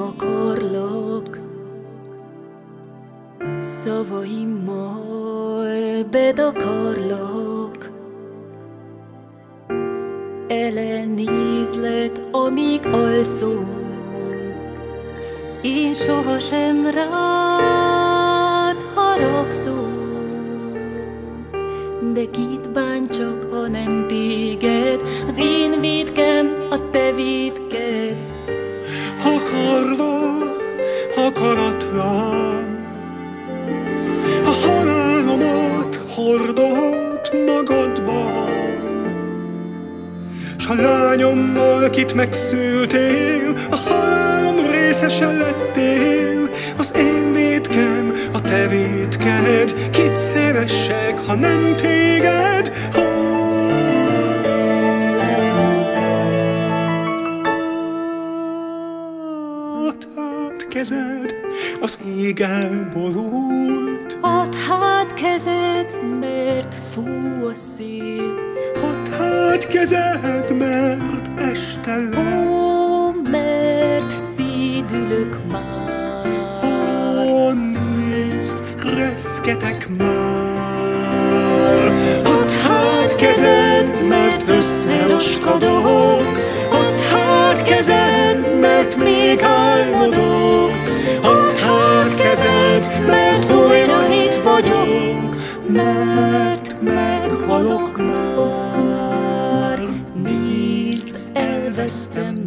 akarlak, szavaimmal bedakarlak. Elnézlek, amíg alszol, én sohasem rád haragszom. De kit bántsak, ha nem téged, az én vétkem, a te vétked. Akarva, akaratlan, a halálomat hordott magadban, s a lányommal, kit megszültél, a halálom részese lettél. Az én vétkem, a te vétked, kit szeressek, ha nem téged? Add kezed, az ég elborult. Add hát kezed, mert fúj a szél. Add hát kezed, mert este lesz. Ó, mert szédülök már. Ó, nézd, reszketek már. Add hát kezed, mert összeroskadok. Add hát kezed, mert még álmodok. Add hát kezed, mert újra itt vagyok. Mert meghalok már. Nézd, elvesztem